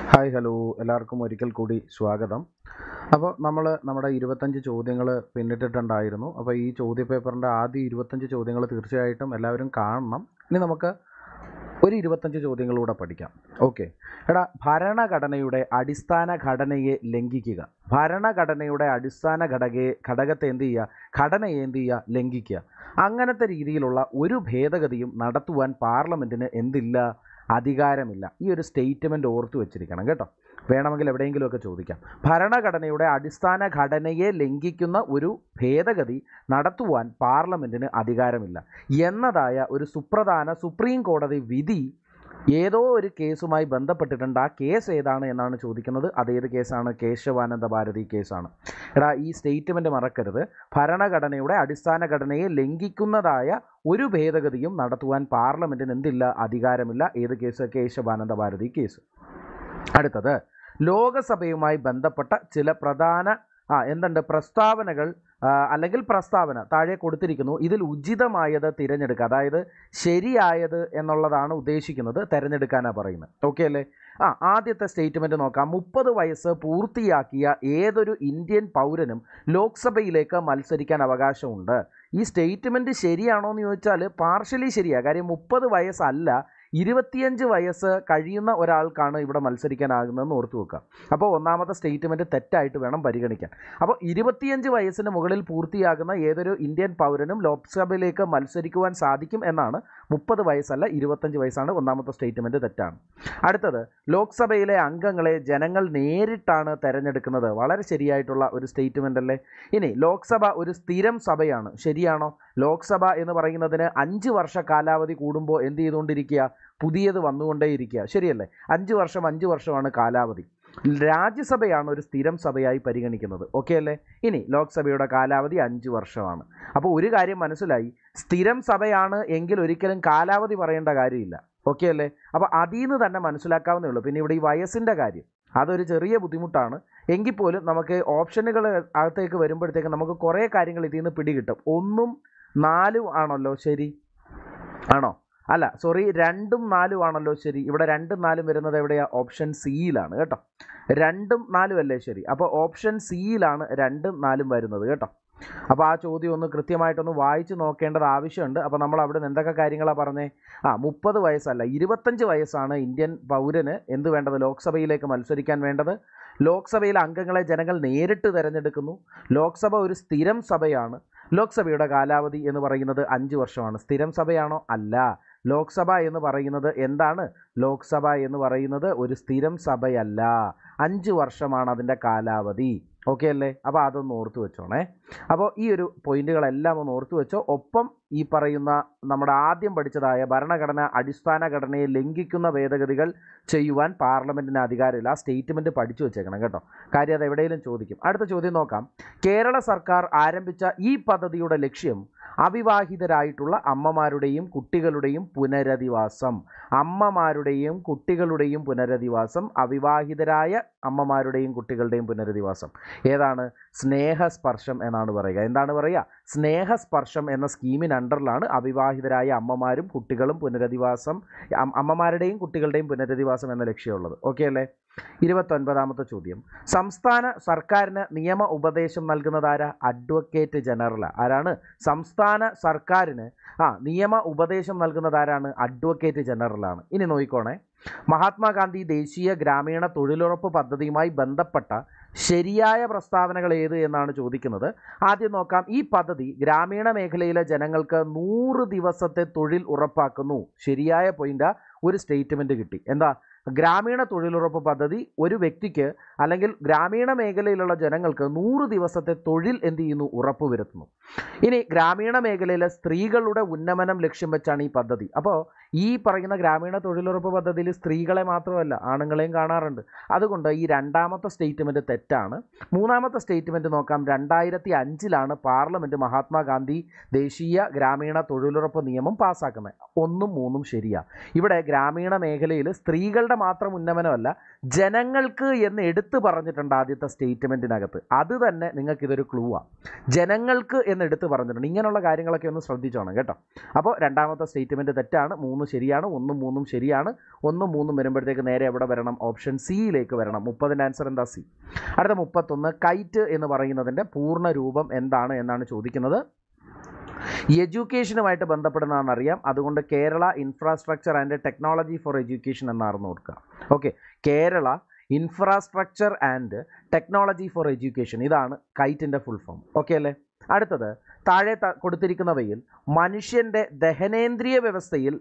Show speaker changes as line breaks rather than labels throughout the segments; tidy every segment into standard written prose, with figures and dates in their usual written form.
Hi hello എല്ലാവർക്കും ഒരിക്കൽ കൂടി സ്വാഗതം. അപ്പോൾ നമ്മുടെ 25 ചോദ്യങ്ങൾ പിന്നിട്ടിട്ടുണ്ടായിരുന്നു. അപ്പോൾ ഈ ചോദ്യപേപ്പറിൻ്റെ ആദ്യ 25 ചോദ്യങ്ങൾ തീർച്ചയായിട്ടും എല്ലാവരും കാണണം. ഇനി നമുക്ക് ഒരു 25 ചോദ്യങ്ങളൂടെ പഠിക്കാം. ഓക്കെ. ഭരണഘടനയുടെ അടിസ്ഥാന ഘടനയെ ലംഘിക്കുക. ഭരണഘടനയുടെ അടിസ്ഥാന ഘടകത്തെ എന്ത് ചെയ്യുക? ഘടനയെ എന്ത് ചെയ്യുക? ലംഘിക്കുക. അങ്ങനത്തെ രീതിയിലുള്ള ഒരു ഭേദഗതിയും നടത്തുവാൻ പാർലമെൻറ്റിന് എന്തില്ല? അധികാരമില്ല. ഈ ഒരു സ്റ്റേറ്റ്മെൻറ്റ് ഓർത്തു വെച്ചിരിക്കണം കേട്ടോ. വേണമെങ്കിൽ എവിടെയെങ്കിലുമൊക്കെ ചോദിക്കാം. ഭരണഘടനയുടെ അടിസ്ഥാന ഘടനയെ ലംഘിക്കുന്ന ഒരു ഭേദഗതി നടത്തുവാൻ പാർലമെൻറ്റിന് അധികാരമില്ല എന്നതായ ഒരു സുപ്രധാന സുപ്രീം കോടതി വിധി ഏതോ ഒരു കേസുമായി ബന്ധപ്പെട്ടിട്ടുണ്ട്. ആ കേസ് ഏതാണ് എന്നാണ് ചോദിക്കുന്നത്. അതേത് കേസാണ്? കേശവാനന്ദ ഭാരതി കേസാണ്. ഈ സ്റ്റേറ്റ്മെൻറ്റ് മറക്കരുത്. ഭരണഘടനയുടെ അടിസ്ഥാന ഘടനയെ ലംഘിക്കുന്നതായ ഒരു ഭേദഗതിയും നടത്തുവാൻ പാർലമെൻറ്റിന് എന്തില്ല? അധികാരമില്ല. ഏത് കേസ്? കേശവാനന്ദ ഭാരതി കേസ്. അടുത്തത്, ലോകസഭയുമായി ബന്ധപ്പെട്ട ചില പ്രധാന പ്രസ്താവനകൾ അല്ലെങ്കിൽ പ്രസ്താവന താഴെ കൊടുത്തിരിക്കുന്നു. ഇതിൽ ഉചിതമായത് തിരഞ്ഞെടുക്കുക. അതായത് ശരിയായത് എന്നുള്ളതാണ് ഉദ്ദേശിക്കുന്നത്. തിരഞ്ഞെടുക്കാനാണ് പറയുന്നത്. ഓക്കെ അല്ലേ? ആദ്യത്തെ സ്റ്റേറ്റ്മെൻറ്റ് നോക്കാം. 30 വയസ്സ് പൂർത്തിയാക്കിയ ഏതൊരു ഇന്ത്യൻ പൗരനും ലോക്സഭയിലേക്ക് മത്സരിക്കാൻ അവകാശമുണ്ട്. ഈ സ്റ്റേറ്റ്മെൻറ്റ് ശരിയാണോ എന്ന് ചോദിച്ചാൽ പാർഷ്യലി ശരിയാണ്. കാര്യം 30 വയസ്സല്ല, 25 വയസ്സ് കഴിയുന്ന ഒരാൾക്കാണ് ഇവിടെ മത്സരിക്കാനാകുന്നതെന്ന് ഓർത്തു വെക്കുക. അപ്പോൾ ഒന്നാമത്തെ സ്റ്റേറ്റ്മെൻറ്റ് തെറ്റായിട്ട് വേണം പരിഗണിക്കാൻ. അപ്പോൾ 25 വയസ്സിന് മുകളിൽ പൂർത്തിയാകുന്ന ഏതൊരു ഇന്ത്യൻ പൗരനും ലോക്സഭയിലേക്ക് മത്സരിക്കുവാൻ സാധിക്കും എന്നാണ്. 30 വയസ്സല്ല, 25 വയസ്സാണ്. ഒന്നാമത്തെ സ്റ്റേറ്റ്മെൻറ്റ് തെറ്റാണ്. അടുത്തത്, ലോക്സഭയിലെ അംഗങ്ങളെ ജനങ്ങൾ നേരിട്ടാണ് തിരഞ്ഞെടുക്കുന്നത്. വളരെ ശരിയായിട്ടുള്ള ഒരു സ്റ്റേറ്റ്മെൻ്റ് അല്ലേ? ഇനി, ലോക്സഭ ഒരു സ്ഥിരം സഭയാണ്. ശരിയാണോ? ലോക്സഭ എന്ന് പറയുന്നതിന് 5 വർഷ കാലാവധി കൂടുമ്പോൾ എന്ത് ചെയ്തുകൊണ്ടിരിക്കുക? പുതിയത് വന്നുകൊണ്ടേയിരിക്കുക. ശരിയല്ലേ? 5 വർഷമാണ് കാലാവധി. രാജ്യസഭയാണ് ഒരു സ്ഥിരം സഭയായി പരിഗണിക്കുന്നത്. ഓക്കെ അല്ലേ? ഇനി ലോക്സഭയുടെ കാലാവധി 5 വർഷമാണ്. അപ്പോൾ ഒരു കാര്യം മനസ്സിലായി, സ്ഥിരം സഭയാണ് എങ്കിൽ ഒരിക്കലും കാലാവധി പറയേണ്ട കാര്യമില്ല. ഓക്കെ അല്ലേ? അപ്പോൾ അതിൽ നിന്ന് തന്നെ മനസ്സിലാക്കാവുന്നേ ഉള്ളൂ. പിന്നെ ഇവിടെ ഈ വയസ്സിൻ്റെ കാര്യം അതൊരു ചെറിയ ബുദ്ധിമുട്ടാണ്. എങ്കിൽ പോലും നമുക്ക് ഓപ്ഷനുകൾ അകത്തേക്ക് വരുമ്പോഴത്തേക്ക് നമുക്ക് കുറേ കാര്യങ്ങൾ ഇതിൽ നിന്ന് പിടികിട്ടും. 1ഉം 4ഉം ആണല്ലോ ശരി? ആണോ? അല്ല, സോറി, 2ഉം 4ഉം ആണല്ലോ ശരി. ഇവിടെ 2ഉം 4ഉം വരുന്നത് എവിടെയാണ്? ഓപ്ഷൻ സിയിലാണ് കേട്ടോ. 2ഉം 4ഉം അല്ലേ ശരി? അപ്പോൾ ഓപ്ഷൻ സിയിലാണ് 2ഉം 4ഉം വരുന്നത് കേട്ടോ. അപ്പോൾ ആ ചോദ്യം ഒന്ന് കൃത്യമായിട്ടൊന്ന് വായിച്ച് നോക്കേണ്ടത് ആവശ്യമുണ്ട്. അപ്പോൾ നമ്മൾ അവിടെ നിന്ന് എന്തൊക്കെ കാര്യങ്ങളാണ് പറഞ്ഞേ? 30 വയസ്സല്ല, 25 വയസ്സാണ് ഇന്ത്യൻ പൗരന് എന്ത് വേണ്ടത്? ലോക്സഭയിലേക്ക് മത്സരിക്കാൻ വേണ്ടത്. ലോക്സഭയിലെ അംഗങ്ങളെ ജനങ്ങൾ നേരിട്ട് തിരഞ്ഞെടുക്കുന്നു. ലോക്സഭ ഒരു സ്ഥിരം സഭയാണ്. ലോക്സഭയുടെ കാലാവധി എന്ന് പറയുന്നത് 5 വർഷമാണ്. സ്ഥിരം സഭയാണോ? അല്ല. ലോക്സഭ എന്ന് പറയുന്നത് എന്താണ്? ലോക്സഭ എന്ന് പറയുന്നത് ഒരു സ്ഥിരം സഭയല്ല. 5 വർഷമാണ് അതിൻ്റെ കാലാവധി. ഓക്കെ അല്ലേ? അപ്പോൾ അതൊന്ന് ഓർത്തു വെച്ചോണേ. അപ്പോൾ ഈ ഒരു പോയിന്റുകളെല്ലാം ഒന്ന് ഓർത്തു വെച്ചോ. ഒപ്പം ഈ പറയുന്ന നമ്മുടെ ആദ്യം പഠിച്ചതായ ഭരണഘടന അടിസ്ഥാന ഘടനയെ ലംഘിക്കുന്ന ഭേദഗതികൾ ചെയ്യുവാൻ പാർലമെൻറ്റിന് അധികാരമില്ല. ആ സ്റ്റേറ്റ്മെൻറ്റ് പഠിച്ചു വെച്ചേക്കണം കേട്ടോ. കാര്യം അത് എവിടെയെങ്കിലും ചോദിക്കും. അടുത്ത ചോദ്യം നോക്കാം. കേരള സർക്കാർ ആരംഭിച്ച ഈ പദ്ധതിയുടെ ലക്ഷ്യം അവിവാഹിതരായിട്ടുള്ള അമ്മമാരുടെയും കുട്ടികളുടെയും പുനരധിവാസം. അമ്മമാരുടെയും കുട്ടികളുടെയും പുനരധിവാസം, അവിവാഹിതരായ അമ്മമാരുടെയും കുട്ടികളുടെയും പുനരധിവാസം. ഏതാണ്? സ്നേഹസ്പർശം എന്നാണ് പറയുക. എന്താണ് പറയുക? സ്നേഹസ്പർശം എന്ന സ്കീമിന് അണ്ടറിലാണ് അവിവാഹിതരായ അമ്മമാരും കുട്ടികളും പുനരധിവാസം, അമ്മമാരുടെയും കുട്ടികളുടെയും പുനരധിവാസം എന്ന ലക്ഷ്യമുള്ളത്. ഓക്കെ അല്ലേ? 29ാമത്തെ ചോദ്യം. സംസ്ഥാന സർക്കാരിന് നിയമ ഉപദേശം നൽകുന്നതാരാ? Advocate general. ആരാണ്? സംസ്ഥാന സർക്കാരിന് നിയമ ഉപദേശം നൽകുന്നതാരാണ്? അഡ്വക്കേറ്റ് ജനറലാണ്. ഇനി നോക്കിക്കോണേ. മഹാത്മാഗാന്ധി ദേശീയ ഗ്രാമീണ തൊഴിലുറപ്പ് പദ്ധതിയുമായി ബന്ധപ്പെട്ട ശരിയായ പ്രസ്താവനകൾ ഏത് എന്നാണ് ചോദിക്കുന്നത്. ആദ്യം നോക്കാം. ഈ പദ്ധതി ഗ്രാമീണ മേഖലയിലെ ജനങ്ങൾക്ക് 100 ദിവസത്തെ തൊഴിൽ ഉറപ്പാക്കുന്നു. ശരിയായ പോയിൻ്റാ. ഒരു സ്റ്റേറ്റ്മെൻറ്റ് കിട്ടി. എന്താ? ഗ്രാമീണ തൊഴിലുറപ്പ് പദ്ധതി ഒരു വ്യക്തിക്ക് അല്ലെങ്കിൽ ഗ്രാമീണ മേഖലയിലുള്ള ജനങ്ങൾക്ക് 100 ദിവസത്തെ തൊഴിൽ എന്ത് ചെയ്യുന്നു? ഉറപ്പുവരുത്തുന്നു. ഇനി, ഗ്രാമീണ മേഖലയിലെ സ്ത്രീകളുടെ ഉന്നമനം ലക്ഷ്യം വെച്ചാണ് ഈ പദ്ധതി. അപ്പോൾ ഈ പറയുന്ന ഗ്രാമീണ തൊഴിലുറപ്പ് പദ്ധതിയിൽ സ്ത്രീകളെ മാത്രമല്ല ആണുങ്ങളെയും കാണാറുണ്ട്. അതുകൊണ്ട് ഈ രണ്ടാമത്തെ സ്റ്റേറ്റ്മെൻറ്റ് തെറ്റാണ്. മൂന്നാമത്തെ സ്റ്റേറ്റ്മെൻറ്റ് നോക്കാം. 2005 പാർലമെൻറ്റ് മഹാത്മാഗാന്ധി ദേശീയ ഗ്രാമീണ തൊഴിലുറപ്പ് നിയമം പാസ്സാക്കുന്നത്. 1ഉം 3ഉം ശരിയാണ്. ഇവിടെ ഗ്രാമീണ മേഖലയിൽ സ്ത്രീകളുടെ വ്യക്തികളുടെ മാത്രം ഉന്നമനമല്ല, ജനങ്ങൾക്ക് എന്ന് എടുത്തു പറഞ്ഞിട്ടുണ്ട് ആദ്യത്തെ സ്റ്റേറ്റ്മെൻറ്റിനകത്ത്. അത് തന്നെ നിങ്ങൾക്കിതൊരു ക്ലൂ ആണ്. ജനങ്ങൾക്ക് എന്ന് എടുത്ത് പറഞ്ഞിട്ടുണ്ട്. ഇങ്ങനെയുള്ള കാര്യങ്ങളൊക്കെ ഒന്ന് ശ്രദ്ധിച്ചോണം കേട്ടോ. അപ്പോൾ രണ്ടാമത്തെ സ്റ്റേറ്റ്മെൻറ്റ് തെറ്റാണ്, 3 ശരിയാണ്, 1ഉം 3ഉം ശരിയാണ്. 1ഉം 3ഉം വരുമ്പോഴത്തേക്ക് നേരെ എവിടെ വരണം? ഓപ്ഷൻ സിയിലേക്ക് വരണം. 30ൻ്റെ ആൻസർ എന്താ? സി. അടുത്ത 31, കൈറ്റ് എന്ന് പറയുന്നതിൻ്റെ പൂർണ്ണ രൂപം എന്താണ് എന്നാണ് ചോദിക്കുന്നത്. എഡ്യൂക്കേഷനുമായിട്ട് ബന്ധപ്പെടുന്നതാണെന്നറിയാം. അതുകൊണ്ട് Kerala infrastructure and technology for education എന്നാണെന്ന് ഓർക്കുക. Okay, Kerala infrastructure and technology for education, ഇതാണ് കൈറ്റിൻ്റെ ഫുൾ ഫോം. ഓക്കെ അല്ലേ? അടുത്തത്, താഴെ കൊടുത്തിരിക്കുന്നവയിൽ മനുഷ്യൻ്റെ ദഹനേന്ദ്രിയ വ്യവസ്ഥയിൽ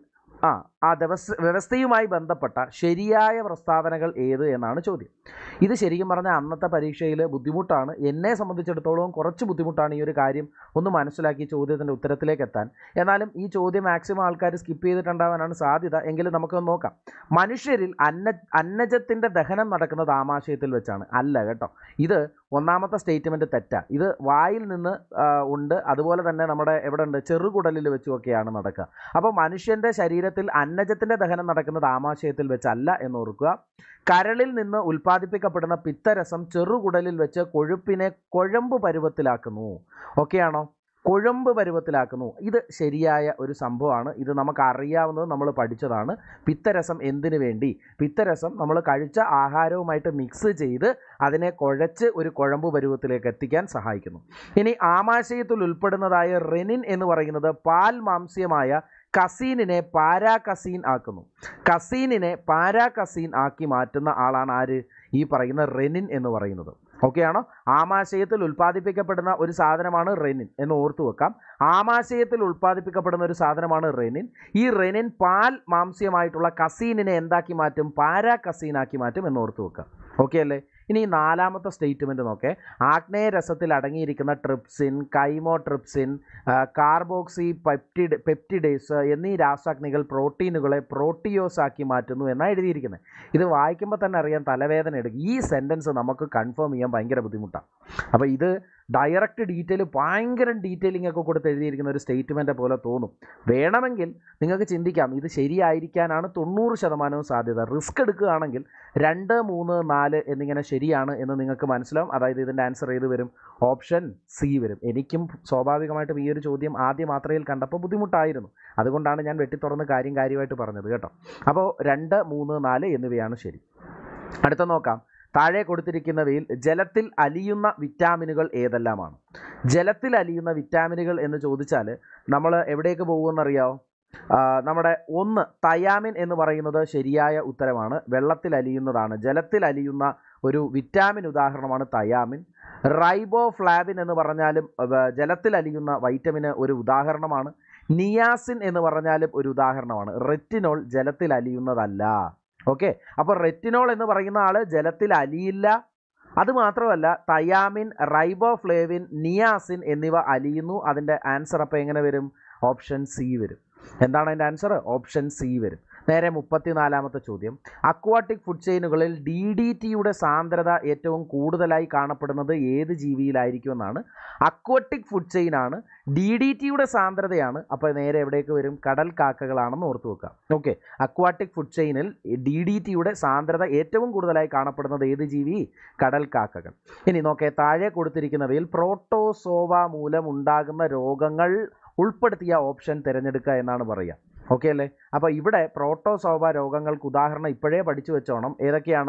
ആ വ്യവസ്ഥയുമായി ബന്ധപ്പെട്ട ശരിയായ പ്രസ്താവനകൾ ഏത് എന്നാണ് ചോദ്യം. ഇത് ശരിക്കും പറഞ്ഞാൽ അന്നത്തെ പരീക്ഷയിൽ ബുദ്ധിമുട്ടാണ്. എന്നെ സംബന്ധിച്ചിടത്തോളം കുറച്ച് ബുദ്ധിമുട്ടാണ് ഈ ഒരു കാര്യം ഒന്ന് മനസ്സിലാക്കി ചോദ്യത്തിൻ്റെ ഉത്തരത്തിലേക്ക് എത്താൻ. എന്നാലും ഈ ചോദ്യം മാക്സിമം ആൾക്കാർ സ്കിപ്പ് ചെയ്തിട്ടുണ്ടാവാനാണ് സാധ്യത. എങ്കിലും നമുക്കൊന്ന് നോക്കാം. മനുഷ്യരിൽ അന്നജത്തിൻ്റെ ദഹനം നടക്കുന്നത് ആമാശയത്തിൽ വെച്ചാണ്. അല്ല കേട്ടോ, ഇത് ഒന്നാമത്തെ സ്റ്റേറ്റ്മെൻറ്റ് തെറ്റാണ്. ഇത് വായിൽ നിന്ന് ഉണ്ട്, അതുപോലെ തന്നെ നമ്മുടെ എവിടെ ഉണ്ട്? ചെറുകുടലിൽ വെച്ചുമൊക്കെയാണ് നടക്കുക. അപ്പോൾ മനുഷ്യൻ്റെ ശരീരത്തിൽ അന്നജത്തിൻ്റെ ദഹനം നടക്കുന്നത് ആമാശയത്തിൽ വെച്ചല്ല എന്ന് ഓർക്കുക. കരളിൽ നിന്ന് ഉൽപ്പാദിപ്പിക്കപ്പെടുന്ന പിത്തരസം ചെറുകുടലിൽ വെച്ച് കൊഴുപ്പിനെ കുഴമ്പ് പരുവത്തിലാക്കുന്നു. ഓക്കെയാണോ? കുഴമ്പ് പരുവത്തിലാക്കുന്നു. ഇത് ശരിയായ ഒരു സംഭവമാണ്. ഇത് നമുക്കറിയാവുന്നത്, നമ്മൾ പഠിച്ചതാണ്. പിത്തരസം എന്തിനു വേണ്ടി? പിത്തരസം നമ്മൾ കഴിച്ച ആഹാരവുമായിട്ട് മിക്സ് ചെയ്ത് അതിനെ കുഴച്ച് ഒരു കുഴമ്പ് പരുവത്തിലേക്ക് എത്തിക്കാൻ സഹായിക്കുന്നു. ഇനി ആമാശയത്തിൽ ഉൾപ്പെടുന്നതായ റെനിൻ എന്ന് പറയുന്നത് പാൽ മാംസ്യമായ കസീനിനെ പാരാകസീൻ ആക്കുന്നു. കസീനിനെ പാരാകസീൻ ആക്കി മാറ്റുന്ന ആളാണ് ആര്? ഈ പറയുന്ന റെനിൻ എന്ന് പറയുന്നത്. ഓക്കെ ആണോ? ആമാശയത്തിൽ ഉൽപ്പാദിപ്പിക്കപ്പെടുന്ന ഒരു സാധനമാണ് റെനിൻ എന്ന് ഓർത്തു വെക്കാം. ആമാശയത്തിൽ ഉൽപ്പാദിപ്പിക്കപ്പെടുന്ന ഒരു സാധനമാണ് റെനിൻ. ഈ റെനിൻ പാൽ മാംസ്യമായിട്ടുള്ള കസീനിനെ എന്താക്കി മാറ്റും? പാരാകസീനാക്കി മാറ്റും എന്ന് ഓർത്തു വെക്കാം. ഓക്കെ അല്ലേ? ഇനി നാലാമത്തെ സ്റ്റേറ്റ്മെൻറ്റ് നോക്കേ. ആഗ്നേയ രസത്തിൽ അടങ്ങിയിരിക്കുന്ന ട്രിപ്സിൻ, കൈമോട്രിപ്സിൻ, കാർബോക്സി പെപ്റ്റിഡേസ് എന്നീ രാസാഗ്നികൾ പ്രോട്ടീനുകളെ പ്രോട്ടിയോസ് ആക്കി മാറ്റുന്നു എന്നാണ് എഴുതിയിരിക്കുന്നത്. ഇത് വായിക്കുമ്പോൾ തന്നെ അറിയാം തലവേദന എടുക്കും. ഈ സെൻറ്റൻസ് നമുക്ക് കൺഫേം ചെയ്യാൻ ഭയങ്കര ബുദ്ധിമുട്ടാണ്. അപ്പോൾ ഇത് ഡയറക്റ്റ് ഡീറ്റെയിൽ, ഭയങ്കര ഡീറ്റെയിലിംഗ് ഒക്കെ കൊടുത്ത് എഴുതിയിരിക്കുന്ന ഒരു സ്റ്റേറ്റ്മെൻറ്റ് പോലെ തോന്നും. വേണമെങ്കിൽ നിങ്ങൾക്ക് ചിന്തിക്കാം ഇത് ശരിയായിരിക്കാനാണ് 90% സാധ്യത. റിസ്ക് എടുക്കുകയാണെങ്കിൽ 2, 3, 4 എന്നിങ്ങനെ ശരിയാണ് എന്ന് നിങ്ങൾക്ക് മനസ്സിലാവും. അതായത് ഇതിൻ്റെ ആൻസർ ഏത് വരും? ഓപ്ഷൻ സി വരും. എനിക്കും സ്വാഭാവികമായിട്ടും ഈ ഒരു ചോദ്യം ആദ്യ മാത്രയിൽ കണ്ടപ്പോൾ ബുദ്ധിമുട്ടായിരുന്നു. അതുകൊണ്ടാണ് ഞാൻ വെട്ടിത്തുറന്ന് കാര്യമായിട്ട് പറഞ്ഞത് കേട്ടോ. അപ്പോൾ 2, 3, 4 എന്നിവയാണ് ശരി. അടുത്ത നോക്കാം. താഴെ കൊടുത്തിരിക്കുന്നവയിൽ ജലത്തിൽ അലിയുന്ന വിറ്റാമിനുകൾ ഏതെല്ലാമാണ്? ജലത്തിൽ അലിയുന്ന വിറ്റാമിനുകൾ എന്ന് ചോദിച്ചാൽ നമ്മൾ എവിടേക്ക് പോകുമെന്നറിയാമോ? നമ്മുടെ 1 തയാമിൻ എന്ന് പറയുന്നത് ശരിയായ ഉത്തരമാണ്. വെള്ളത്തിൽ അലിയുന്നതാണ്. ജലത്തിൽ അലിയുന്ന ഒരു വിറ്റാമിൻ ഉദാഹരണമാണ് തയാമിൻ. റൈബോഫ്ലാവിൻ എന്ന് പറഞ്ഞാലും ജലത്തിൽ അലിയുന്ന വൈറ്റമിന് ഒരു ഉദാഹരണമാണ്. നിയാസിൻ എന്ന് പറഞ്ഞാലും ഒരു ഉദാഹരണമാണ്. റെറ്റിനോൾ ജലത്തിൽ അലിയുന്നതല്ല. ഓക്കെ, അപ്പോൾ റെറ്റിനോൾ എന്ന് പറയുന്ന ആൾ ജലത്തിൽ അലിയില്ല. അതുമാത്രമല്ല തയാമിൻ, റൈബോഫ്ലേവിൻ, നിയാസിൻ എന്നിവ അലിയുന്നു. അതിൻ്റെ ആൻസർ അപ്പോൾ എങ്ങനെ വരും? ഓപ്ഷൻ സി വരും. എന്താണ് അതിൻ്റെ ആൻസർ? ഓപ്ഷൻ സി വരും. നേരെ 34ാമത്തെ ചോദ്യം. അക്വാട്ടിക് ഫുഡ് ചെയിനുകളിൽ DDTയുടെ സാന്ദ്രത ഏറ്റവും കൂടുതലായി കാണപ്പെടുന്നത് ഏത് ജീവിയിലായിരിക്കുമെന്നാണ്. അക്വാട്ടിക് ഫുഡ് ചെയിനാണ്, DDTയുടെ സാന്ദ്രതയാണ്. അപ്പോൾ നേരെ എവിടേക്ക് വരും? കടൽ കാക്കകളാണെന്ന് ഓർത്തു വെക്കുക. ഓക്കെ, അക്വാട്ടിക് ഫുഡ് ചെയിനിൽ DDTയുടെ സാന്ദ്രത ഏറ്റവും കൂടുതലായി കാണപ്പെടുന്നത് ഏത് ജീവി? കടൽ കാക്കകൾ. ഇനി നോക്കേ, താഴെ കൊടുത്തിരിക്കുന്നവയിൽ പ്രോട്ടോസോവ മൂലം ഉണ്ടാകുന്ന രോഗങ്ങൾ ഉൾപ്പെടുത്തിയ ഓപ്ഷൻ തിരഞ്ഞെടുക്കുക എന്നാണ് പറയുക. ഓക്കെ അല്ലേ? അപ്പോൾ ഇവിടെ പ്രോട്ടോസോവ രോഗങ്ങൾക്ക് ഉദാഹരണം ഇപ്പോഴേ പഠിച്ചു വെച്ചോണം. ഏതൊക്കെയാണ്?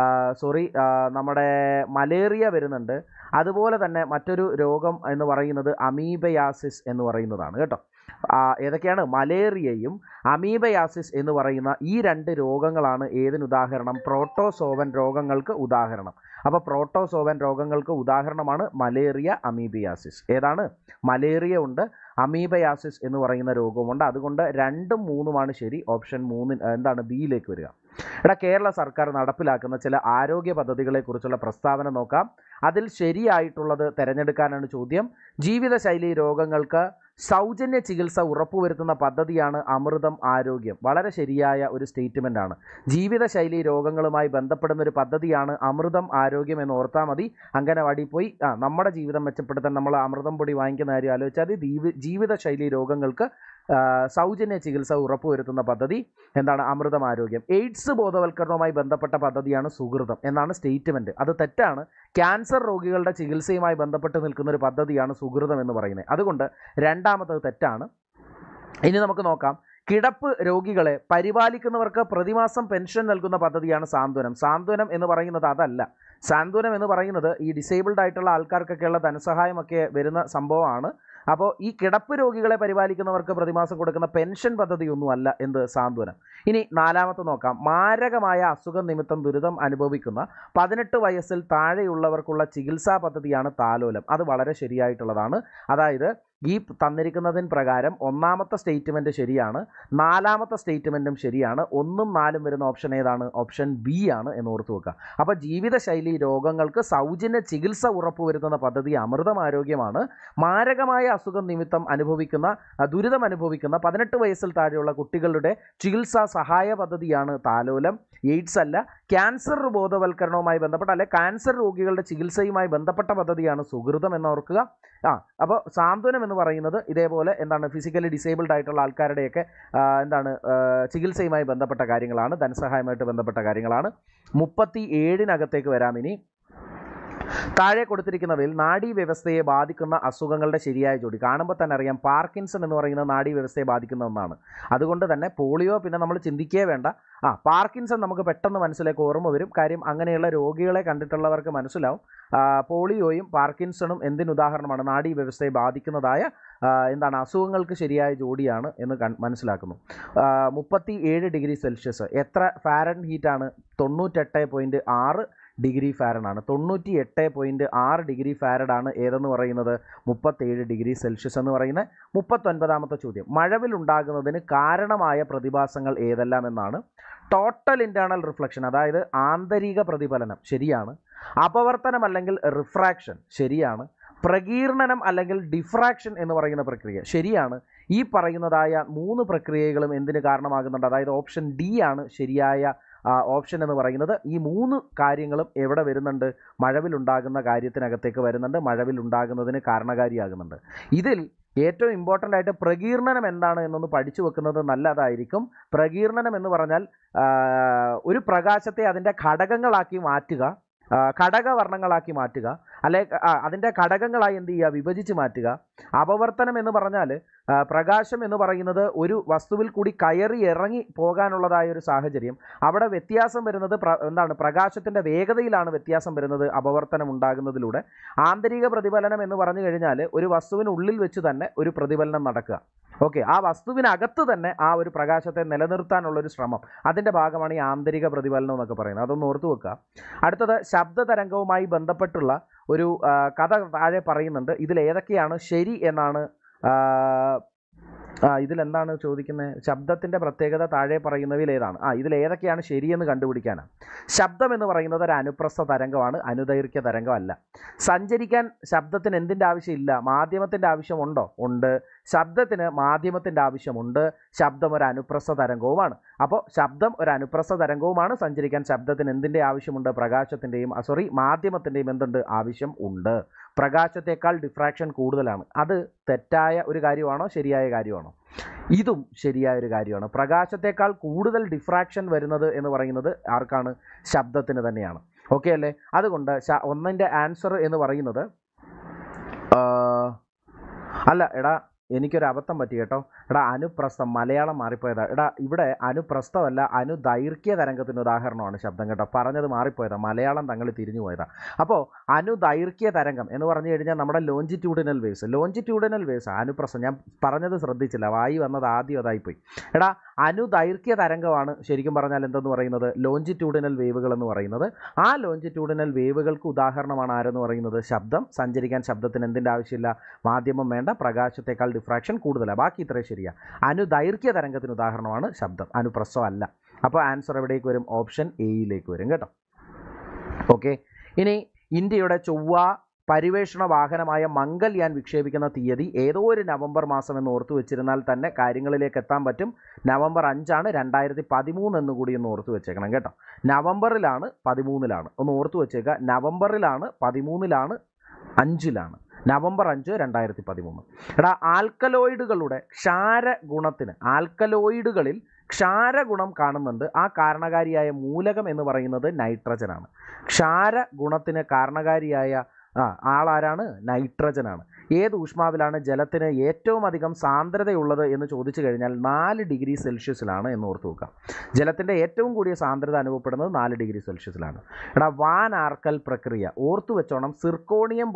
നമ്മുടെ മലേറിയ വരുന്നുണ്ട്. അതുപോലെ തന്നെ മറ്റൊരു രോഗം എന്ന് പറയുന്നത് അമീബയാസിസ് എന്ന് പറയുന്നതാണ് കേട്ടോ. ഏതൊക്കെയാണ്? മലേറിയയും അമീബയാസിസ് എന്ന് പറയുന്ന ഈ 2 രോഗങ്ങളാണ് ഏതിനുദാഹരണം? പ്രോട്ടോസോവൻ രോഗങ്ങൾക്ക് ഉദാഹരണം. അപ്പോൾ പ്രോട്ടോസോവൻ രോഗങ്ങൾക്ക് ഉദാഹരണമാണ് മലേറിയ, അമീബയാസിസ്. ഏതാണ്? മലേറിയ ഉണ്ട്, അമീബയാസിസ് എന്ന് പറയുന്ന രോഗമുണ്ട്. അതുകൊണ്ട് 2ഉം 3ഉമാണ് ശരി. ഓപ്ഷൻ 3 എന്താണ്? ബിയിലേക്ക് വരിക. കേരള സർക്കാർ നടപ്പിലാക്കുന്ന ചില ആരോഗ്യ പദ്ധതികളെക്കുറിച്ചുള്ള പ്രസ്താവന നോക്കാം. അതിൽ ശരിയായിട്ടുള്ളത് തിരഞ്ഞെടുക്കാനാണ് ചോദ്യം. ജീവിതശൈലി രോഗങ്ങൾക്ക് സൗജന്യ ചികിത്സ ഉറപ്പുവരുത്തുന്ന പദ്ധതിയാണ് അമൃതം ആരോഗ്യം. വളരെ ശരിയായ ഒരു സ്റ്റേറ്റ്മെൻ്റ് ആണ്. ജീവിതശൈലി രോഗങ്ങളുമായി ബന്ധപ്പെടുന്ന ഒരു പദ്ധതിയാണ് അമൃതം ആരോഗ്യം എന്ന് ഓർത്താൽ മതി. അംഗനവാടി പോയി നമ്മുടെ ജീവിതം മെച്ചപ്പെടുത്താൻ നമ്മൾ അമൃതം പൊടി വാങ്ങിക്കുന്ന കാര്യം ആലോചിച്ചാൽ ജീവിതശൈലി രോഗങ്ങൾക്ക് സൗജന്യ ചികിത്സ ഉറപ്പുവരുത്തുന്ന പദ്ധതി എന്താണ്? അമൃതം ആരോഗ്യം. എയ്ഡ്സ് ബോധവൽക്കരണവുമായി ബന്ധപ്പെട്ട പദ്ധതിയാണ് സുഹൃതം എന്നാണ് സ്റ്റേറ്റ്മെൻറ്റ്. അത് തെറ്റാണ്. ക്യാൻസർ രോഗികളുടെ ചികിത്സയുമായി ബന്ധപ്പെട്ട് നിൽക്കുന്ന ഒരു പദ്ധതിയാണ് സുഹൃതം എന്ന് പറയുന്നത്. അതുകൊണ്ട് രണ്ടാമത്തത് തെറ്റാണ്. ഇനി നമുക്ക് നോക്കാം. കിടപ്പ് രോഗികളെ പരിപാലിക്കുന്നവർക്ക് പ്രതിമാസം പെൻഷൻ നൽകുന്ന പദ്ധതിയാണ് സാന്ത്വനം. സാന്ത്വനം എന്ന് പറയുന്നത് അതല്ല. സാന്ത്വനം എന്ന് പറയുന്നത് ഈ ഡിസേബിൾഡ് ആയിട്ടുള്ള ആൾക്കാർക്കൊക്കെയുള്ള ധനസഹായമൊക്കെ വരുന്ന സംഭവമാണ്. അപ്പോൾ ഈ കിടപ്പ് രോഗികളെ പരിപാലിക്കുന്നവർക്ക് പ്രതിമാസം കൊടുക്കുന്ന പെൻഷൻ പദ്ധതിയൊന്നും അല്ല എന്ത്? സാന്ത്വനം. ഇനി നാലാമത്തെ നോക്കാം. മാരകമായ അസുഖം നിമിത്തം ദുരിതം അനുഭവിക്കുന്ന 18 വയസ്സിൽ താഴെയുള്ളവർക്കുള്ള ചികിത്സാ പദ്ധതിയാണ് താലോലം. അത് വളരെ ശരിയായിട്ടുള്ളതാണ്. അതായത് ഈ തന്നിരിക്കുന്നതിന് പ്രകാരം ഒന്നാമത്തെ സ്റ്റേറ്റ്മെൻറ്റ് ശരിയാണ്, നാലാമത്തെ സ്റ്റേറ്റ്മെൻറ്റും ശരിയാണ്. 1ഉം 4ഉം വരുന്ന ഓപ്ഷൻ ഏതാണ്? ഓപ്ഷൻ ബി ആണ് എന്ന് ഓർത്ത് വെക്കുക. അപ്പോൾ ജീവിതശൈലി രോഗങ്ങൾക്ക് സൗജന്യ ചികിത്സ ഉറപ്പുവരുത്തുന്ന പദ്ധതി അമൃതം ആരോഗ്യമാണ്. മാരകമായ അസുഖം നിമിത്തം ദുരിതം അനുഭവിക്കുന്ന 18 വയസ്സിൽ താഴെയുള്ള കുട്ടികളുടെ ചികിത്സാ സഹായ പദ്ധതിയാണ് താലോലം. എയ്ഡ്സ് അല്ല. ക്യാൻസർ ബോധവൽക്കരണവുമായി ബന്ധപ്പെട്ട അല്ലെ ക്യാൻസർ രോഗികളുടെ ചികിത്സയുമായി ബന്ധപ്പെട്ട പദ്ധതിയാണ് സുഹൃതം എന്നോർക്കുക. അപ്പോൾ സാന്ത്വനം എന്ന് പറയുന്നത് ഇതേപോലെ എന്താണ്? ഫിസിക്കലി ഡിസേബിൾഡ് ആയിട്ടുള്ള ആൾക്കാരുടെയൊക്കെ ചികിത്സയുമായി ബന്ധപ്പെട്ട കാര്യങ്ങളാണ്, ധനസഹായമായിട്ട് ബന്ധപ്പെട്ട കാര്യങ്ങളാണ്. 37-നകത്തേക്ക് വരാം. ഇനി താഴെ കൊടുത്തിരിക്കുന്നവയിൽ നാഡീവ്യവസ്ഥയെ ബാധിക്കുന്ന അസുഖങ്ങളുടെ ശരിയായ ജോഡി. കാണുമ്പോൾ തന്നെ അറിയാം പാർക്കിൻസൺ എന്ന് പറയുന്നത് നാഡീവ്യവസ്ഥയെ ബാധിക്കുന്ന ഒന്നാണ്. അതുകൊണ്ട് തന്നെ പോളിയോ പിന്നെ നമ്മൾ ചിന്തിക്കേ വേണ്ട. പാർക്കിൻസൺ നമുക്ക് പെട്ടെന്ന് മനസ്സിലേക്ക് ഓർമ്മ വരും. കാര്യം അങ്ങനെയുള്ള രോഗികളെ കണ്ടിട്ടുള്ളവർക്ക് മനസ്സിലാവും. പോളിയോയും പാർക്കിൻസണും എന്തിനുദാഹരണമാണ്? നാഡീവ്യവസ്ഥയെ ബാധിക്കുന്നതായ അസുഖങ്ങൾക്ക് ശരിയായ ജോഡിയാണ് എന്ന് മനസ്സിലാക്കുന്നു. 37 ഡിഗ്രി സെൽഷ്യസ് എത്ര ഫാരൻ ഹീറ്റാണ്? 98.6 ഡിഗ്രി ഫാരനാണ്. 98.6 ഡിഗ്രി ഫാരഡാണ് ഏതെന്ന് പറയുന്നത്? 37 ഡിഗ്രി സെൽഷ്യസ് എന്ന് പറയുന്നത്. 39-ാമത്തെ ചോദ്യം. മഴവിലുണ്ടാകുന്നതിന് കാരണമായ പ്രതിഭാസങ്ങൾ ഏതെല്ലാം എന്നാണ്. ടോട്ടൽ ഇൻറ്റേർണൽ റിഫ്ലക്ഷൻ, അതായത് ആന്തരിക പ്രതിഫലനം, ശരിയാണ്. അപവർത്തനം അല്ലെങ്കിൽ റിഫ്രാക്ഷൻ, ശരിയാണ്. പ്രകീർണനം അല്ലെങ്കിൽ ഡിഫ്രാക്ഷൻ എന്ന് പറയുന്ന പ്രക്രിയ, ശരിയാണ്. ഈ പറയുന്നതായ 3 പ്രക്രിയകളും എന്തിന് കാരണമാകുന്നുണ്ട്? അതായത് ഓപ്ഷൻ ഡി ആണ് ശരിയായ ഓപ്ഷൻ എന്ന് പറയുന്നത്. ഈ 3 കാര്യങ്ങളും എവിടെ വരുന്നുണ്ട്? മഴവിലുണ്ടാകുന്ന കാര്യത്തിനകത്തേക്ക് വരുന്നുണ്ട്. മഴവിലുണ്ടാകുന്നതിന് കാരണകാരിയാകുന്നുണ്ട്. ഇതിൽ ഏറ്റവും ഇമ്പോർട്ടൻ്റ് ആയിട്ട് പ്രകീർണനം എന്താണ് എന്നൊന്ന് പഠിച്ചു വെക്കുന്നത് നല്ലതായിരിക്കും. പ്രകീർണനം എന്ന് പറഞ്ഞാൽ ഒരു പ്രകാശത്തെ അതിൻ്റെ ഘടകങ്ങളാക്കി മാറ്റുക, ഘടകവർണ്ണങ്ങളാക്കി മാറ്റുക, അല്ലെ അതിൻ്റെ ഘടകങ്ങളായി എന്ത് ചെയ്യുക? വിഭജിച്ച് മാറ്റുക. അപവർത്തനം എന്ന് പറഞ്ഞാൽ പ്രകാശം എന്ന് പറയുന്നത് ഒരു വസ്തുവിൽ കൂടി കയറി ഇറങ്ങി പോകാനുള്ളതായ ഒരു സാഹചര്യം. അവിടെ വ്യത്യാസം വരുന്നത് പ്രകാശത്തിൻ്റെ വേഗതയിലാണ് വ്യത്യാസം വരുന്നത് അപവർത്തനം ഉണ്ടാകുന്നതിലൂടെ. ആന്തരിക പ്രതിഫലനം എന്ന് പറഞ്ഞു കഴിഞ്ഞാൽ ഒരു വസ്തുവിനുള്ളിൽ വെച്ച് തന്നെ ഒരു പ്രതിഫലനം നടക്കുക. ഓക്കെ, ആ വസ്തുവിനകത്ത് തന്നെ ആ ഒരു പ്രകാശത്തെ നിലനിർത്താനുള്ളൊരു ശ്രമം, അതിൻ്റെ ഭാഗമാണ് ഈ ആന്തരിക പ്രതിഫലനം എന്നൊക്കെ പറയുന്നത്. അതൊന്ന് ഓർത്തു വെക്കുക. അടുത്തത് ശബ്ദതരംഗവുമായി ബന്ധപ്പെട്ടുള്ള ഒരു കഥ താഴെ പറയുന്നുണ്ട്. ഇതിലേതൊക്കെയാണ് ശരി എന്നാണ് ഇതിലെന്താണ് ചോദിക്കുന്നത്? ശബ്ദത്തിൻ്റെ പ്രത്യേകത താഴെ പറയുന്നവയിൽ ഏതാണ്? ഇതിലേതൊക്കെയാണ് ശരിയെന്ന് കണ്ടുപിടിക്കാനാണ്. ശബ്ദം എന്ന് പറയുന്നത് ഒരു അനുപ്രസ്ഥ തരംഗമാണ്, അനുദൈർഘ്യ തരംഗമല്ല. സഞ്ചരിക്കാൻ ശബ്ദത്തിന് എന്തിൻ്റെ ആവശ്യമില്ല? മാധ്യമത്തിൻ്റെ ആവശ്യമുണ്ടോ? ഉണ്ട്. ശബ്ദത്തിന് മാധ്യമത്തിൻ്റെ ആവശ്യമുണ്ട്. ശബ്ദം ഒരു അനുപ്രസ്ഥ തരംഗവുമാണ്. അപ്പോൾ ശബ്ദം ഒരു അനുപ്രസ്ഥ തരംഗവുമാണ്. സഞ്ചരിക്കാൻ ശബ്ദത്തിന് എന്തിൻ്റെ ആവശ്യമുണ്ട്? മാധ്യമത്തിൻ്റെയും എന്തുണ്ട്? ആവശ്യം ഉണ്ട്. പ്രകാശത്തേക്കാൾ ഡിഫ്രാക്ഷൻ കൂടുതലാണ്. അത് തെറ്റായ ഒരു കാര്യമാണോ ശരിയായ കാര്യമാണോ? ഇതും ശരിയായ ഒരു കാര്യമാണ്. പ്രകാശത്തേക്കാൾ കൂടുതൽ ഡിഫ്രാക്ഷൻ വരുന്നത് എന്ന് പറയുന്നത് ആർക്കാണ്? ശബ്ദത്തിന് തന്നെയാണ്. ഓക്കെ അല്ലേ? അതുകൊണ്ട് ഒന്നിൻ്റെ ആൻസർ എന്ന് പറയുന്നത് അല്ല എടാ, എനിക്കൊരു അബദ്ധം പറ്റി കേട്ടോ. അനുപ്രസ്ഥം, മലയാളം മാറിപ്പോയതാ. ഇവിടെ അനുപ്രസ്ഥമല്ല, അനുദൈർഘ്യ തരംഗത്തിന് ഉദാഹരണമാണ് ശബ്ദം കേട്ടോ. പറഞ്ഞത് മാറിപ്പോയതാ, മലയാളം തങ്ങൾ തിരിഞ്ഞു പോയതാ. അപ്പോൾ അനുദൈർഘ്യ തരംഗം എന്ന് പറഞ്ഞു കഴിഞ്ഞാൽ നമ്മുടെ ലോഞ്ചിറ്റ്യൂഡിനൽ വേവ്സ് അനുപ്രസ്ഥം. ഞാൻ പറഞ്ഞത് ശ്രദ്ധിച്ചില്ല, വായി വന്നത് ആദ്യം അതായിപ്പോയി. അനുദൈർഘ്യ തരംഗമാണ് ശരിക്കും പറഞ്ഞാൽ എന്തെന്ന് പറയുന്നത്? ലോഞ്ചിറ്റ്യൂഡിനൽ വേവുകൾ എന്ന് പറയുന്നത്. ആ ലോഞ്ചിറ്റ്യൂഡിനൽ വേവുകൾക്ക് ഉദാഹരണമാണ് ആരെന്ന് പറയുന്നത്? ശബ്ദം. സഞ്ചരിക്കാൻ ശബ്ദത്തിന് എന്തിൻ്റെ ആവശ്യമില്ല? മാധ്യമം വേണ്ട. പ്രകാശത്തേക്കാൾ ഡിഫ്രാക്ഷൻ കൂടുതലാണ്. ബാക്കി ഇത്രയും ശരിയാണ്. അനുദൈർഘ്യ തരംഗത്തിന് ഉദാഹരണമാണ് ശബ്ദം, അനുപ്രസ്ഥം അല്ല. അപ്പോൾ ആൻസർ എവിടേക്ക് വരും? ഓപ്ഷൻ എയിലേക്ക് വരും കേട്ടോ. ഓക്കെ, ഇനി ഇന്ത്യയുടെ ചൊവ്വ പരിവേഷണ വാഹനമായ മംഗൾയാൻ വിക്ഷേപിക്കുന്ന തീയതി ഏതോ ഒരു നവംബർ മാസം എന്ന് ഓർത്തു വെച്ചിരുന്നാൽ തന്നെ കാര്യങ്ങളിലേക്ക് എത്താൻ പറ്റും. നവംബർ 5 2013 എന്നുകൂടി ഒന്ന് ഓർത്തു വെച്ചേക്കണം കേട്ടോ. നവംബറിലാണ് 13-ലാണ് ഒന്ന് ഓർത്തു വെച്ചേക്കുക. നവംബറിലാണ് 13-ലാണ് 5-ലാണ്. നവംബർ 5, 2013. എടാ, ആൽക്കലോയിഡുകളിൽ ക്ഷാരഗുണം കാണുന്നുണ്ട്. ആ കാരണകാരിയായ മൂലകം എന്ന് പറയുന്നത് നൈട്രജനാണ്. ക്ഷാരഗുണത്തിന് കാരണകാരിയായ ആളാരാണ്? നൈട്രജനാണ്. ഏത് ഊഷ്മാവിലാണ് ജലത്തിന് ഏറ്റവും അധികം സാന്ദ്രതയുള്ളത് എന്ന് ചോദിച്ചു കഴിഞ്ഞാൽ 4 ഡിഗ്രി സെൽഷ്യസിലാണ് എന്ന് ഓർത്ത് വെക്കുക. ജലത്തിൻ്റെ ഏറ്റവും കൂടിയ സാന്ദ്രത അനുഭവപ്പെടുന്നത് 4 ഡിഗ്രി സെൽഷ്യസിലാണ്. എടാ, വാൻ ആർക്കൽ പ്രക്രിയ ഓർത്തു വെച്ചോണം. സിർക്കോണിയം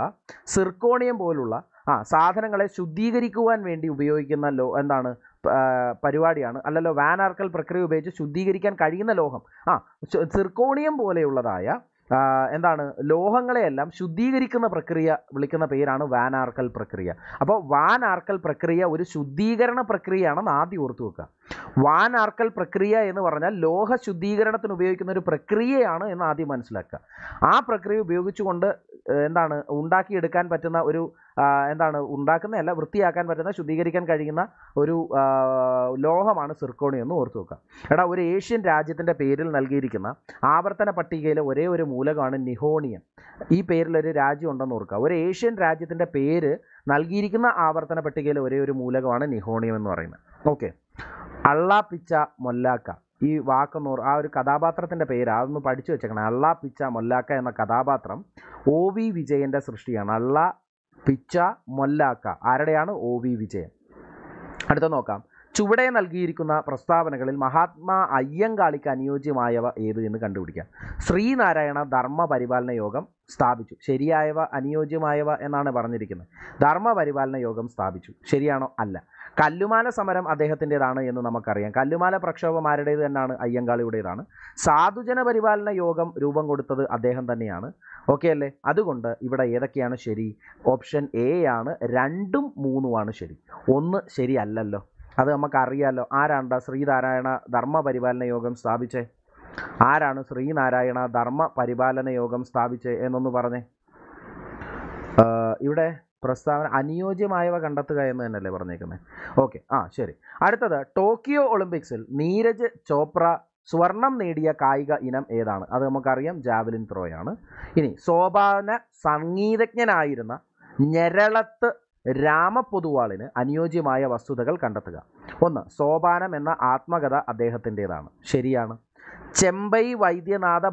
പോലുള്ള സാധനങ്ങളെ ശുദ്ധീകരിക്കുവാൻ വേണ്ടി ഉപയോഗിക്കുന്ന പരിപാടിയാണ്. അല്ലല്ലോ, വാൻ ആർക്കൽ പ്രക്രിയ ഉപയോഗിച്ച് ശുദ്ധീകരിക്കാൻ കഴിയുന്ന ലോഹം സിർക്കോണിയം പോലെയുള്ളതായ ലോഹങ്ങളെയെല്ലാം ശുദ്ധീകരിക്കുന്ന പ്രക്രിയ വിളിക്കുന്ന പേരാണ് വാൻ ആർക്കൽ പ്രക്രിയ. അപ്പോൾ വാൻ ആർക്കൽ പ്രക്രിയ ഒരു ശുദ്ധീകരണ പ്രക്രിയയാണെന്ന് ആദ്യം ഓർത്തു വെക്കുക. വാൻ ആർക്കൽ പ്രക്രിയ എന്ന് പറഞ്ഞാൽ ലോഹ ശുദ്ധീകരണത്തിന് ഉപയോഗിക്കുന്ന ഒരു പ്രക്രിയയാണ് എന്ന് ആദ്യം മനസ്സിലാക്കുക. ആ പ്രക്രിയ ഉപയോഗിച്ചുകൊണ്ട് ഉണ്ടാക്കിയെടുക്കാൻ പറ്റുന്ന ഒരു വൃത്തിയാക്കാൻ പറ്റുന്ന, ശുദ്ധീകരിക്കാൻ കഴിയുന്ന ഒരു ലോഹമാണ് സിർക്കോണിയം എന്ന് ഓർത്തു വെക്കുക. എടാ, ഒരു ഏഷ്യൻ രാജ്യത്തിൻ്റെ പേരിൽ നൽകിയിരിക്കുന്ന ആവർത്തന പട്ടികയിലെ ഒരേ ഒരു മൂലകമാണ് നിഹോണിയം. ഈ പേരിലൊരു രാജ്യം ഉണ്ടെന്ന് ഓർക്കുക. ഒരു ഏഷ്യൻ രാജ്യത്തിൻ്റെ പേര് നൽകിയിരിക്കുന്ന ആവർത്തന പട്ടികയിലെ ഒരേ ഒരു മൂലകമാണ് നിഹോണിയം എന്ന് പറയുന്നത്. ഓക്കെ. അള്ളാപ്പിച്ച മൊല്ലാക്ക, ഈ ആ ഒരു കഥാപാത്രത്തിൻ്റെ പേര് അതൊന്ന് പഠിച്ചു വെച്ചേക്കണം. അള്ളാപ്പിച്ച മൊല്ലാക്ക എന്ന കഥാപാത്രം OV വിജയൻ്റെ സൃഷ്ടിയാണ്. അള്ളാപ്പിച്ച മൊല്ലാക്ക ആരുടെയാണ്? OV വിജയൻ. അടുത്ത നോക്കാം. ചുവടെ നൽകിയിരിക്കുന്ന പ്രസ്താവനകളിൽ മഹാത്മാ അയ്യങ്കാളിക്ക് അനുയോജ്യമായവ ഏത് എന്ന് കണ്ടുപിടിക്കാം. ശ്രീനാരായണ ധർമ്മപരിപാലന യോഗം സ്ഥാപിച്ചു. ശരിയായവ, അനുയോജ്യമായവ എന്നാണ് പറഞ്ഞിരിക്കുന്നത്. ധർമ്മപരിപാലന യോഗം സ്ഥാപിച്ചു. ശരിയാണോ? അല്ല. കല്ലുമാല സമരം അദ്ദേഹത്തിൻ്റെതാണ് എന്ന് നമുക്കറിയാം. കല്ലുമാല പ്രക്ഷോഭം ആരുടേത് തന്നെയാണ്? അയ്യങ്കാളിയുടേതാണ്. സാധുജന പരിപാലന യോഗം രൂപം കൊടുത്തത് അദ്ദേഹം തന്നെയാണ്. ഓക്കെ അല്ലേ? അതുകൊണ്ട് ഇവിടെ ഏതൊക്കെയാണ് ശരി? ഓപ്ഷൻ എ ആണ്. 2ഉം 3ഉമാണ് ശരി. 1 ശരിയല്ലല്ലോ. അത് നമുക്കറിയാമല്ലോ. ആരാണ് ശ്രീനാരായണ ധർമ്മപരിപാലന യോഗം സ്ഥാപിച്ചേ? ആരാണ് ശ്രീനാരായണ ധർമ്മപരിപാലന യോഗം സ്ഥാപിച്ചേ എന്നൊന്ന് പറഞ്ഞേ. ഇവിടെ പ്രസ്താവന അനുയോജ്യമായവ കണ്ടെത്തുക എന്ന് തന്നെയല്ലേ പറഞ്ഞേക്കുന്നത്? ഓക്കെ, ശരി. അടുത്തത്, ടോക്കിയോ ഒളിമ്പിക്സിൽ നീരജ് ചോപ്ര സ്വർണം നേടിയ കായിക ഇനം ഏതാണ്? അത് നമുക്കറിയാം, ജാവലിൻ ത്രോയാണ്. ഇനി സോപാന സംഗീതജ്ഞനായിരുന്ന ഞെരളത്ത് രാമപൊതുവാളിന് അനുയോജ്യമായ വസ്തുതകൾ കണ്ടെത്തുക. 1. സോപാനം എന്ന ആത്മകഥ അദ്ദേഹത്തിൻ്റെതാണ്. ശരിയാണ്. ചെമ്പൈ വൈദ്യനാഥ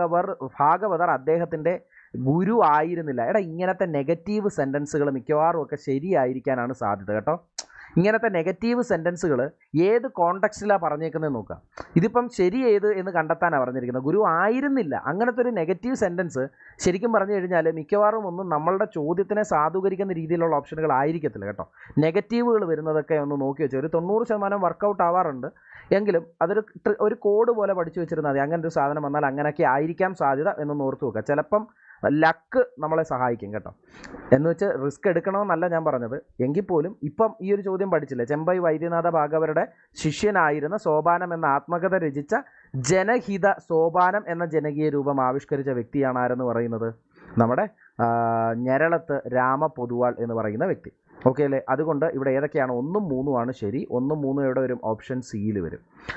ഭാഗവതർ അദ്ദേഹത്തിൻ്റെ ഗുരു ആയിരുന്നില്ല. എടാ, ഇങ്ങനത്തെ നെഗറ്റീവ് സെൻറ്റൻസുകൾ മിക്കവാറും ഒക്കെ ശരിയായിരിക്കാനാണ് സാധ്യത കേട്ടോ. ഇങ്ങനത്തെ നെഗറ്റീവ് സെൻറ്റൻസുകൾ ഏത് കോണ്ടെക്സ്റ്റിലാണ് പറഞ്ഞേക്കുന്നത് നോക്കുക. ഇതിപ്പം ശരി ഏത് എന്ന് കണ്ടെത്താനാണ് പറഞ്ഞിരിക്കുന്നത്. ഗുരു ആയിരുന്നില്ല, അങ്ങനത്തെ ഒരു നെഗറ്റീവ് സെൻറ്റൻസ് ശരിക്കും പറഞ്ഞു കഴിഞ്ഞാൽ മിക്കവാറും ഒന്നും നമ്മളുടെ ചോദ്യത്തിനെ സാധൂകരിക്കുന്ന രീതിയിലുള്ള ഓപ്ഷനുകൾ ആയിരിക്കത്തില്ല കേട്ടോ. നെഗറ്റീവുകൾ വരുന്നതൊക്കെ ഒന്ന് നോക്കി വെച്ചാൽ ഒരു 90% വർക്കൗട്ട് ആവാറുണ്ട്. എങ്കിലും ഒരു കോഡ് പോലെ പഠിച്ചു വെച്ചിരുന്നാൽ മതി. അങ്ങനെ ഒരു സാധനം വന്നാൽ അങ്ങനെയൊക്കെ ആയിരിക്കാം സാധ്യത എന്നൊന്ന് ഓർത്ത് വെക്കുക. ചിലപ്പം ലക്ക് നമ്മളെ സഹായിക്കും കേട്ടോ. എന്ന് വെച്ച് റിസ്ക് എടുക്കണമെന്നല്ല ഞാൻ പറഞ്ഞത്. എങ്കിൽ പോലും ഇപ്പം ഈ ഒരു ചോദ്യം പഠിച്ചില്ലേ, ചെമ്പൈ വൈദ്യനാഥ ഭാഗവരുടെ ശിഷ്യനായിരുന്ന സോപാനം എന്ന ആത്മകഥ രചിച്ച ജനഹിത സോപാനം എന്ന ജനകീയ രൂപം ആവിഷ്കരിച്ച വ്യക്തിയാണ് ആരെന്ന് പറയുന്നത്? നമ്മുടെ ഞെരളത്ത് രാമപൊതുവാൾ എന്ന് പറയുന്ന വ്യക്തി. ഓക്കെ അല്ലേ? അതുകൊണ്ട് ഇവിടെ ഏതൊക്കെയാണ്? 1ഉം 3ഉമാണ് ശരി. 1ഉം 3ഉം എവിടെ വരും? ഓപ്ഷൻ സിയിൽ വരും.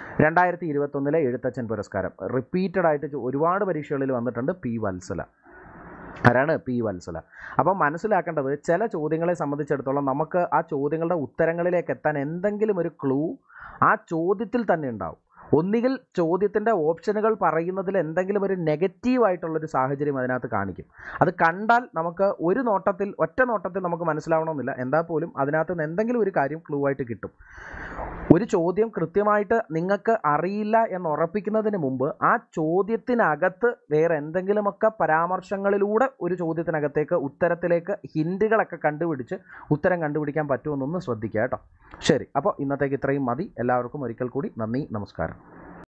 2021 എഴുത്തച്ഛൻ പുരസ്കാരം റിപ്പീറ്റഡ് ആയിട്ട് ഒരുപാട് പരീക്ഷകളിൽ വന്നിട്ടുണ്ട്. പി വത്സല. ആരാണ്? പി വത്സല. അപ്പം മനസ്സിലാക്കേണ്ടത്, ചില ചോദ്യങ്ങളെ സംബന്ധിച്ചിടത്തോളം നമുക്ക് ആ ചോദ്യങ്ങളുടെ ഉത്തരങ്ങളിലേക്ക് എത്താൻ എന്തെങ്കിലും ഒരു ക്ലൂ ആ ചോദ്യത്തിൽ തന്നെ ഉണ്ടാവും. ഒന്നുകിൽ ചോദ്യത്തിൻ്റെ ഓപ്ഷനുകൾ പറയുന്നതിൽ എന്തെങ്കിലും ഒരു നെഗറ്റീവായിട്ടുള്ളൊരു സാഹചര്യം അതിനകത്ത് കാണിക്കും. അത് കണ്ടാൽ നമുക്ക് ഒറ്റ നോട്ടത്തിൽ നമുക്ക് മനസ്സിലാവണമെന്നില്ല. എന്താ പോലും അതിനകത്ത് നിന്ന് എന്തെങ്കിലും ഒരു കാര്യം ക്ലൂ ആയിട്ട് കിട്ടും. ഒരു ചോദ്യം കൃത്യമായിട്ട് നിങ്ങൾക്ക് അറിയില്ല എന്ന് ഉറപ്പിക്കുന്നതിന് മുമ്പ് ആ ചോദ്യത്തിനകത്ത് വേറെ എന്തെങ്കിലുമൊക്കെ പരാമർശങ്ങളിലൂടെ ഒരു ചോദ്യത്തിനകത്തേക്ക് ഉത്തരത്തിലേക്ക് ഹിൻറ്റുകളൊക്കെ കണ്ടുപിടിച്ച് ഉത്തരം കണ്ടുപിടിക്കാൻ പറ്റുമെന്നൊന്ന് ശ്രദ്ധിക്കുക കേട്ടോ. ശരി, അപ്പോൾ ഇന്നത്തേക്ക് ഇത്രയും മതി. എല്ലാവർക്കും ഒരിക്കൽ കൂടി നന്ദി, നമസ്കാരം.